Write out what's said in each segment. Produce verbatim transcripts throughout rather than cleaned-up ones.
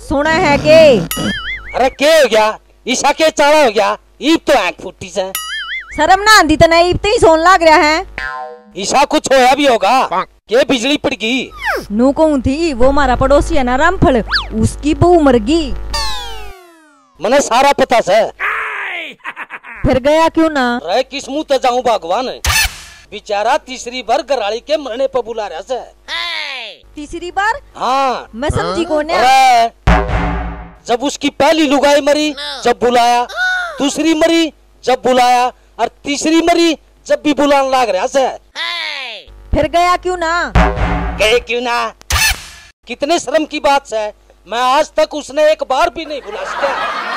सुना है के? अरे के हो गया? ईशा के चाड़ा हो गया? ईब तो आंख फुटी से। शर्म ना आंदी तो नहीं, इतनी सोन लग रहा है। ईशा कुछ होया भी होगा के बिजली पड़ गई। नू कौन थी? वो हमारा पड़ोसी है ना रामफल, उसकी बहू मर गई। मने सारा पता से। फिर गया क्यों ना? रहे किस मुंह ते जाऊं भगवान, बेचारा तीसरी बार गराड़ी के मरने पर बुला रहा से। तीसरी बार? हाँ मैं समझी कौन है। अरे जब उसकी पहली लुगाई मरी जब बुलाया, दूसरी मरी जब बुलाया, और तीसरी मरी जब भी बुलाने लग रहा से। फिर गया क्यों ना? गए क्यों ना? कितने शर्म की बात है, मैं आज तक उसने एक बार भी नहीं बुला सका।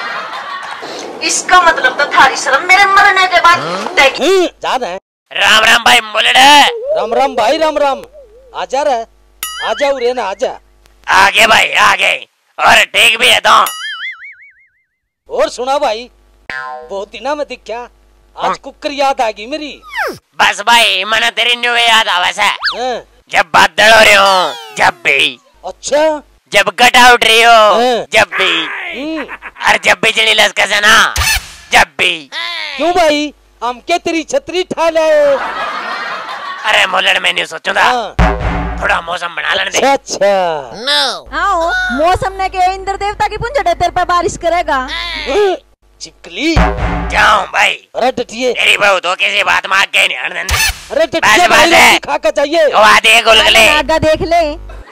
इसका मतलब तो थारी शर्म मेरे मरने के बाद देखी जान है। राम राम भाई बोले। राम राम भाई राम राम। आजा रे आजा उरे ना आजा। आगे भाई आगे, और ठीक भी है तो। और सुना भाई, बहुत दिना में दिखा, आज कुकर याद आ गई मेरी। बस भाई मैंने तेरी न्यू याद आवा से। हाँ। जब बादल हो रहे हो जब भी, अच्छा जब गटा उठ रही हो हाँ। जब भी, और जब बिजली लसके से ना जब भी। क्यों भाई, हम के तेरी छतरी ठा लाए? अरे मोलड़ में नहीं सोचू था, थोड़ा मौसम बना लेने दे। अच्छा अच्छा। आओ मौसम ने के इंद्र देवता की पूंछड़े तेरे पे बारिश करेगा। चिपकली जाऊं भाई? अरे डटिए। तेरी बहू तो किसी बात मांग के नहीं हट देंगे। अरे डटिए भाई, रोटी खा के चाहिए। वो आते गुलगुले आगा देख ले।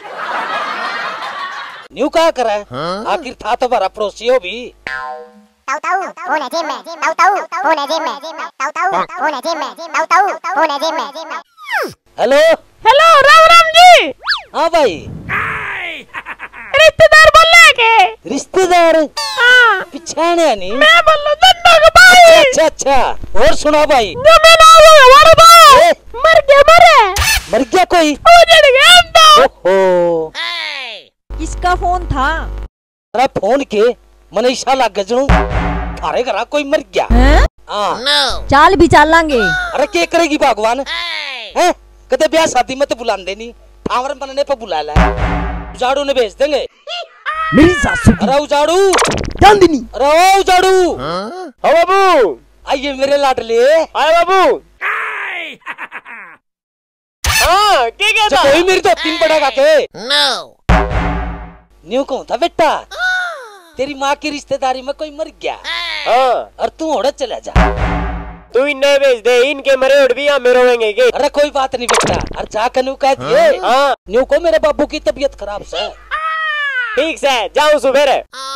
न्यू क्या कर रहा है? आखिर था तो बड़ा पड़ोसी हो भी। ताऊ ताऊ होने जिम में, ताऊ ताऊ होने जिम में, ताऊ ताऊ होने जिम में, ताऊ ताऊ होने जिम में। Hello hello Ram Ram ji. हाँ भाई, रिश्तेदार बोल रहे के? रिश्तेदार? हाँ पिछाने नहीं, मैं बोल रहा दंडा का भाई। अच्छा अच्छा। और सुना भाई, जमीन आवा तो मर गया मरे मर गया कोई? उजड़ गया तो। ओहो, किसका फोन था? अरे फोन के मने ईशा लाग गजणू, थारे घरा कोई मर गया। हैं? हाँ। चाल भी चाल लांगे। अरे क्या करेगी भगवान, हैं? कदे ब्याह शादी में तो बुलाने नहीं, ठावर बनने पे बुला ला। उजाड़ू ने भेज देंगे। मेरी सासू की अरे उजाड़ू, चांदनी। अरे ओ उजाड़ू। हाँ बाबू, आइए मेरे लाडले। आए बाबू। हाँ क्या कहता? कोई मेरी तो तीन पड़ेगा के? न्यू कौन था बेटा? तेरी माँ की रिश्तेदारी में कोई मर गया। हाँ। और तू ओढ़ चला जा। तू इन्हें भेज दे, इनके मरे उड़ भी हम रोएंगे के। अरे कोई बात नहीं बेटा, अरे जाकर न्यू कह दिए। हाँ। न्यू को मेरे बाबू की तबीयत खराब से। ठीक से जाऊँ सुबह।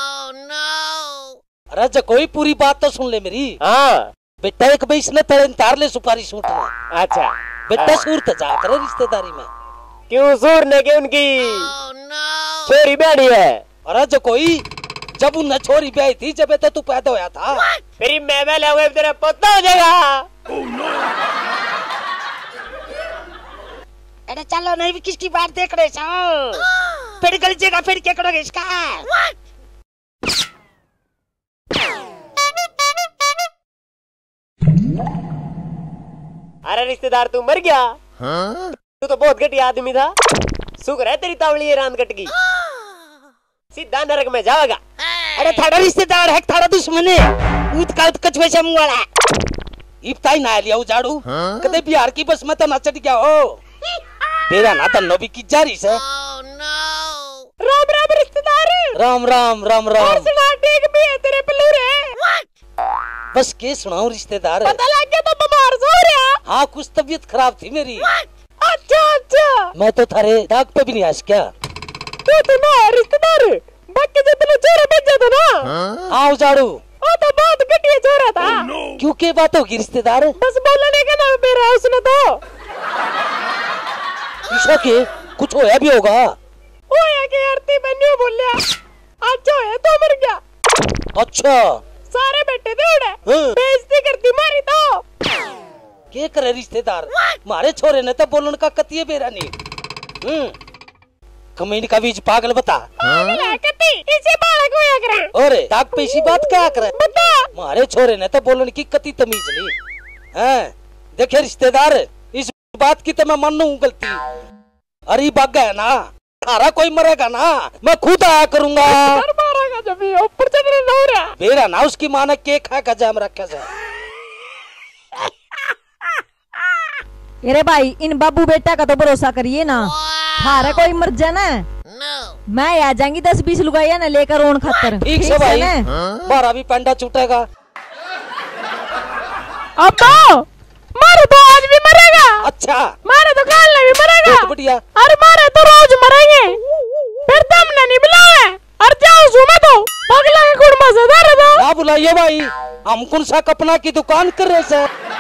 अरे जो कोई पूरी बात तो सुन ले मेरी। हाँ बेटा एक भाई इसने तेरे तार ले सुपारी सूट में। अच्छा बेटा सूरत जा करे रिश्तेदारी में। क्यों सूरने के उनकी छोरी बैठी है? अरे जो कोई जब उन्हें छोरी ब्याही थी जब तो तू पैदा होया था। फिर मैं मैं लाऊंगा तेरा पता हो जाएगा। अरे चलो नहीं भी किसकी बात देख रहे हो? फिर गल जगह फिर क्या करोगे इसका? अरे रिश्तेदार तू मर गया? हाँ? तू तो बहुत घटिया आदमी था, शुक्र है तेरी तावली ये रांद कट गई, सीधा नरक में जाएगा। अरे थारा रिश्तेदार है थारा दुश्मन है, ऊत का कछुए से मुंह वाला। इफ्ताई ना लिया उजाड़ू, कदे बिहार की बस में तो ना चढ़ गया हो। तेरा ना तन्नो भी की जारी से। राम राम रिश्तेदार। राम राम राम राम। सुना ठीक भी है तेरे पलूरे। बस के सुनाऊं रिश्तेदार? पता लग गया तो बीमार हो रहा? हाँ कुछ तबीयत खराब थी मेरी। अच्छा अच्छा। मैं तो थारे दाग पे भी नहीं आस क्या। तू तो ना रिश्तेदार, बाकी जितने चोरे भेजे थे ना। हाँ उजाड़ू, वो तो बहुत घटिया चोरा था। क्यों के बात होगी रिश्तेदार? बस बोलने का नाम मेरा उसने तो। ईशा के कुछ होया भी होगा। होया के आरती बन्यू बोलिया, आज होया तो मर गया। अच्छा। सारे बैठे थे उड़े, हाँ। बेइज्जती करती मारी तो। के करे रिश्तेदार, मारे छोरे ने तो बोलन का कतिये बेरा नहीं। हम्म, कमीन का बीज पागल बता। पागल है कती, इसे बालक होया करे। और दाग पे इसी बात क्या करे? बता। मारे छोरे ने तो बोलन की कती तमीज नहीं। हैं, देखे रिश्तेदार, इस बात की तो मैं मानू गलती। अरे बागा है ना, थारा कोई मरेगा ना, मैं खुद आया करूंगा। मारेगा जब ये ऊपर चढ़ रहा हो रहा। बेरा ना उसकी माँ ने केक खा का जाम रखा से। अरे भाई इन बाबू बेटा का तो भरोसा करिए ना, थारा कोई मर जाए ना मैं आ जाएंगी दस बीस लुगाइया ना लेकर रोन खातर। ठीक से भाई, मारा भी पंडा छूटेगा। अब मारे तो आज भी मरेगा। अच्छा मारे तो कल भी मरेगा। बहुत बढ़िया। अरे मारे तो रोज मरेंगे, फिर तुमने नहीं बुलाया और जाओ सुमे तो पगला के गुड़ मजेदार है। ना बुलाइए भाई, हम कौन सा कपना की दुकान कर रहे हैं।